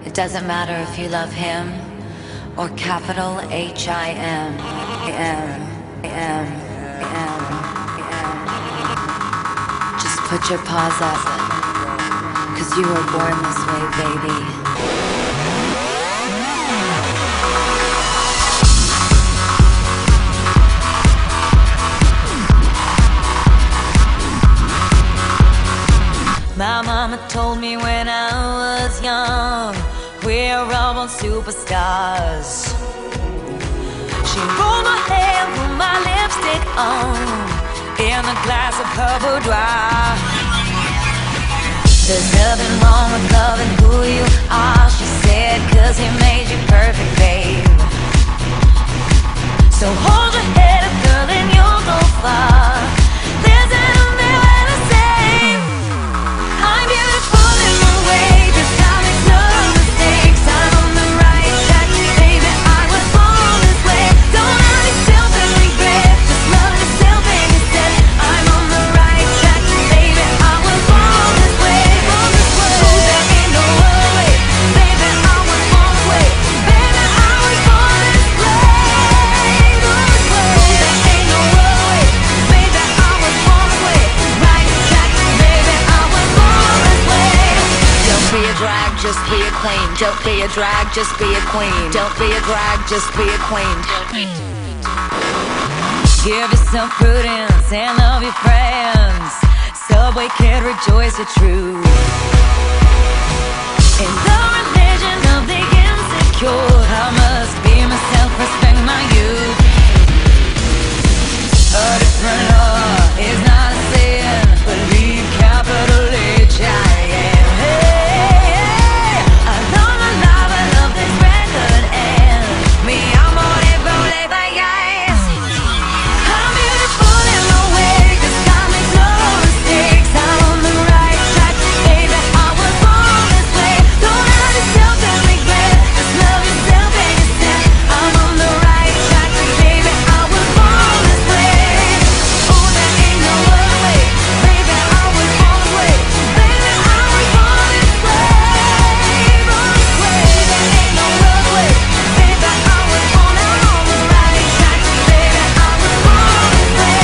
It doesn't matter if you love him or capital H-I-M. Just put your paws up, 'cause you were born this way, baby. My mama told me when I was young, we're all born superstars. She rolled my hair, put my lipstick on, in a glass of her boudoir. There's nothing wrong with loving who you are, she said, 'cause he made you perfect, babe. So hold your head up, girl, and you'll go far. Listen to me when I say I'm beautiful in my way, 'cause I make no mistakes. I'm on the right track, baby, I was born this way. Don't hurt yourself and regret, just love yourself and instead. I'm on the right track, baby, I was born this way. Oh, there ain't no other way, baby, I was born this way. Baby, I was born this way. Oh, there ain't no other way, baby, I was born this way. Right track, baby, I was born this way. Don't be a drag, just be a queen. Don't be a drag, just be a queen. Don't be a drag, just be a queen. Give yourself prudence and love your friends. Subway kid, rejoice your truth. In the religion of the insecure, I must be myself, respect my youth. A different law is not a sin, believe capital H-I-M. I love my life, I love this record, and me amore vole vayas. I'm beautiful in my way, 'cause God makes no mistakes. I'm on the right track, baby, I was born this way. Don't hurt yourself and regret, just love yourself and yourself. I'm on the right track, baby, I was born this way. Oh, there ain't no other way, baby, I was born this way. Baby, I was born this way. Born this way, there ain't no other way, baby, I was born. I'm on the right track, baby, I was born this way.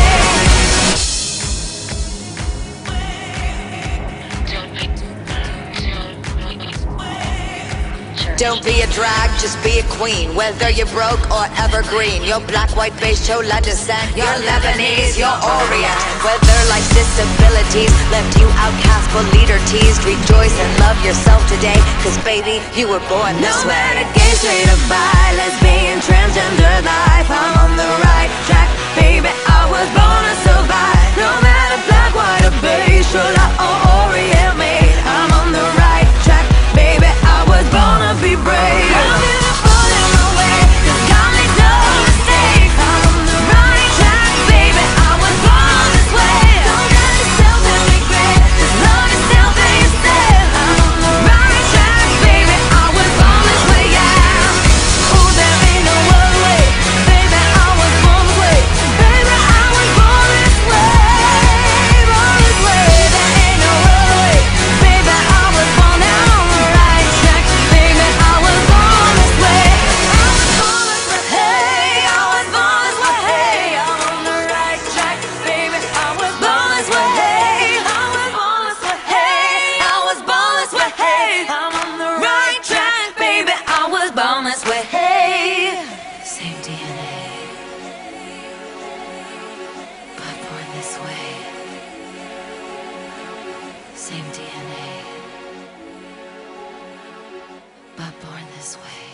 Don't be a drag, just be a queen. Whether you're broke or evergreen, you're black, white, beige, chola descent, you're Lebanese, you're Orient. Whether life's disabilities left you outcast but leader teased, rejoice and love yourself today, 'cause baby, you were born this No way. matter gay, straight or bi, lesbian, transgender life, I'm on the right track, baby, I was born to survive. No matter black, white or beige, chola or Orient made, I'm on the right track, baby, I was born to be brave. I'm beautiful in my way, 'cause God makes no mistakes. I'm on the right track, baby, I was born this way. Don't hurt yourself and regret, just love yourself and yourself. I'm on the right track, baby, I was born this way, yeah. Oh, there ain't no other way, baby, I was born this way. Baby, I was born this way. Born this way, there ain't no other way, baby, I was born. I'm on the right track, baby, I was born this way. I was born this way, hey, I was born this way, hey, I'm on the right track, baby, I was born this way, hey, I was born this way, hey, I was born this way, hey, I'm on the right track, baby, I was born this way, hey. Same DNA, but born this way. Same DNA, but born this way.